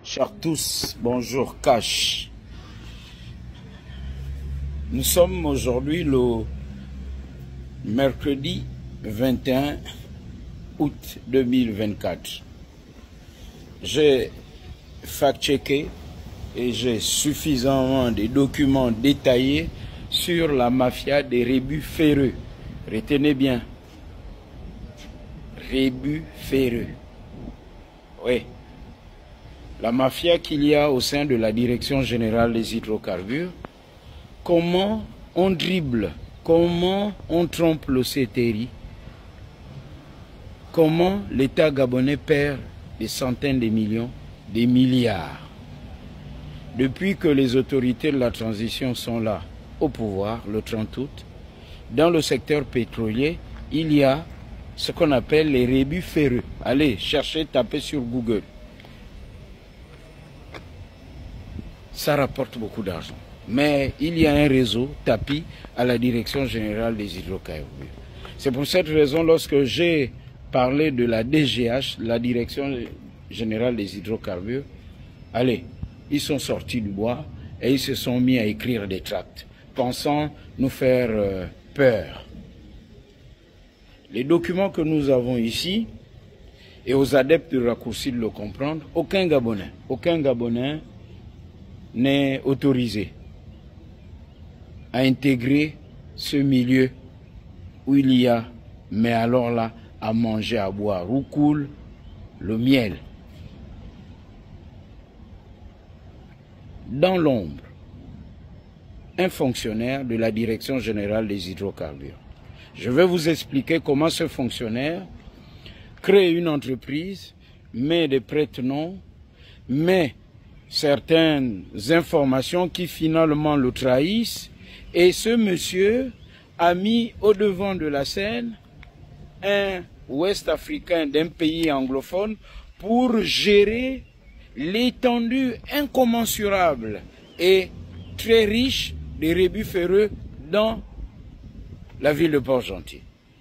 Chers tous, bonjour Cash. Nous sommes aujourd'hui le mercredi 21 août 2024. J'ai fact-checké et j'ai suffisamment de documents détaillés sur la mafia des rébus ferreux. Retenez bien. Rébus ferreux. Oui. La mafia qu'il y a au sein de la Direction générale des hydrocarbures, comment on dribble, comment on trompe le CTRI, comment l'État gabonais perd des centaines de millions, des milliards. Depuis que les autorités de la transition sont là au pouvoir, le 30 août, dans le secteur pétrolier, il y a ce qu'on appelle les rébus ferreux. Allez, cherchez, tapez sur Google. Ça rapporte beaucoup d'argent. Mais il y a un réseau tapis à la Direction générale des hydrocarbures. C'est pour cette raison, lorsque j'ai parlé de la DGH, la Direction générale des hydrocarbures, allez, ils sont sortis du bois et ils se sont mis à écrire des tracts, pensant nous faire peur. Les documents que nous avons ici, et aux adeptes de raccourci de le comprendre, aucun Gabonais n'est autorisé à intégrer ce milieu où il y a, mais alors là, à manger, à boire, où coule le miel. Dans l'ombre, un fonctionnaire de la Direction générale des hydrocarbures. Je vais vous expliquer comment ce fonctionnaire crée une entreprise, met des prête-noms, met certaines informations qui finalement le trahissent, et ce monsieur a mis au devant de la scène un Ouest-Africain d'un pays anglophone pour gérer l'étendue incommensurable et très riche des rébus ferreux dans la ville de Port-Gentil.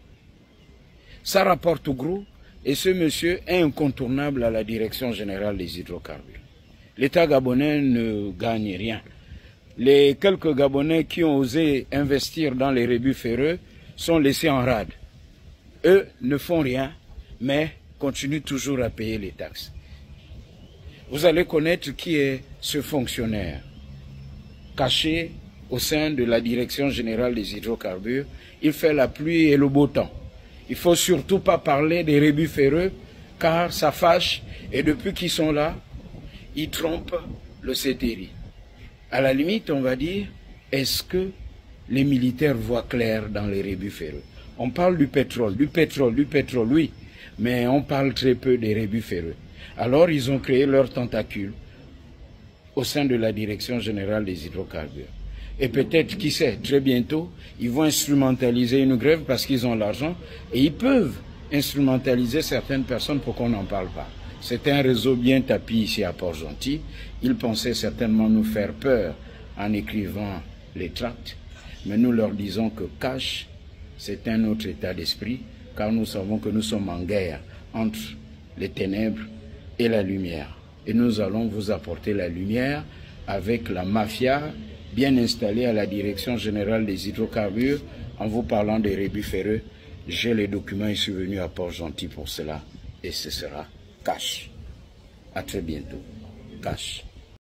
Ça rapporte gros et ce monsieur est incontournable à la Direction générale des hydrocarbures. L'État gabonais ne gagne rien. Les quelques Gabonais qui ont osé investir dans les rébus ferreux sont laissés en rade. Eux ne font rien, mais continuent toujours à payer les taxes. Vous allez connaître qui est ce fonctionnaire, caché au sein de la Direction générale des hydrocarbures. Il fait la pluie et le beau temps. Il ne faut surtout pas parler des rébus ferreux, car ça fâche, et depuis qu'ils sont là, ils trompent le CTRI. À la limite, on va dire, est-ce que les militaires voient clair dans les rébus ferreux? On parle du pétrole, oui, mais on parle très peu des rébus ferreux. Alors, ils ont créé leurs tentacules au sein de la Direction générale des hydrocarbures. Et peut-être, qui sait, très bientôt, ils vont instrumentaliser une grève parce qu'ils ont l'argent et ils peuvent instrumentaliser certaines personnes pour qu'on n'en parle pas. C'est un réseau bien tapis ici à Port-Gentil. Ils pensaient certainement nous faire peur en écrivant les tracts, mais nous leur disons que Cash, c'est un autre état d'esprit, car nous savons que nous sommes en guerre entre les ténèbres et la lumière. Et nous allons vous apporter la lumière avec la mafia bien installée à la Direction générale des hydrocarbures en vous parlant des rébus ferreux. J'ai les documents et suis venu à Port-Gentil pour cela et ce sera Cash. À très bientôt. Cash.